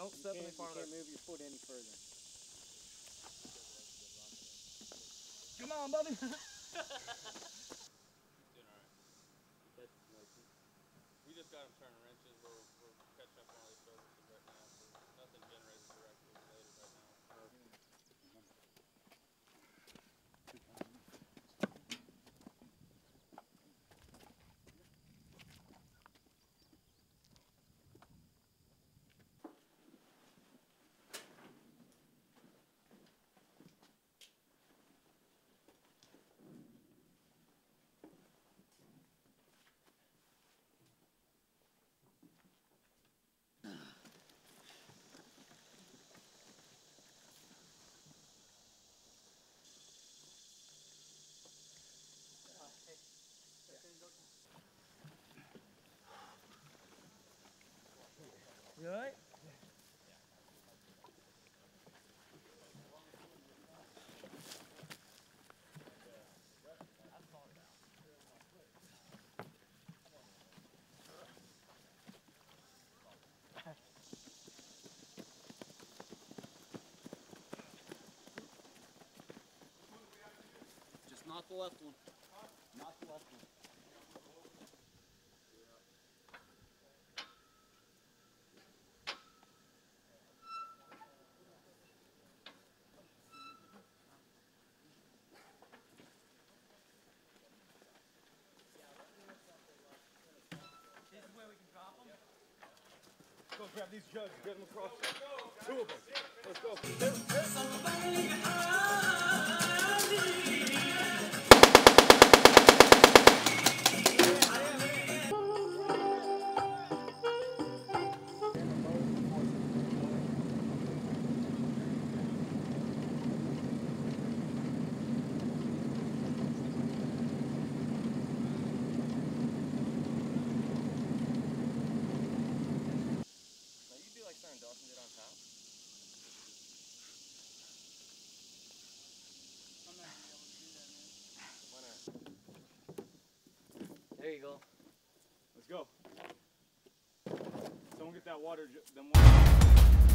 Don't step any farther. You can't move your foot any further. Come on, buddy. Doing alright. We just got him turning wrenches. We're catching up on all these services right now, so nothing generated directly related right now. You alright? Just not the left one. Not the left one. This is where we can drop them. Go grab these jugs, get them across. Two of them. Let's go. Dawson did on top. I'm not gonna be able to do that, man. There you go. Let's go. Someone get that water.